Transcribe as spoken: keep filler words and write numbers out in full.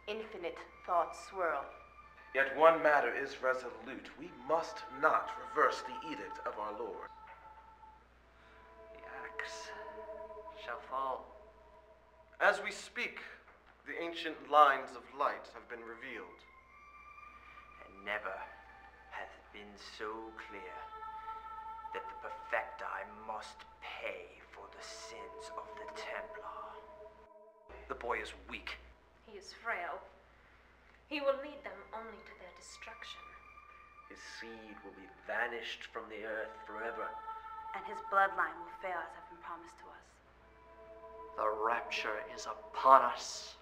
infinite thoughts swirl. Yet one matter is resolute. We must not reverse the edict of our Lord. The axe shall fall. As we speak, the ancient lines of light have been revealed. And never hath it been so clear that the Perfecti must pay for the sins of the Templar. The boy is weak. He is frail. He will lead them only to their destruction. His seed will be vanished from the earth forever. And his bloodline will fail as has been promised to us. The rapture is upon us.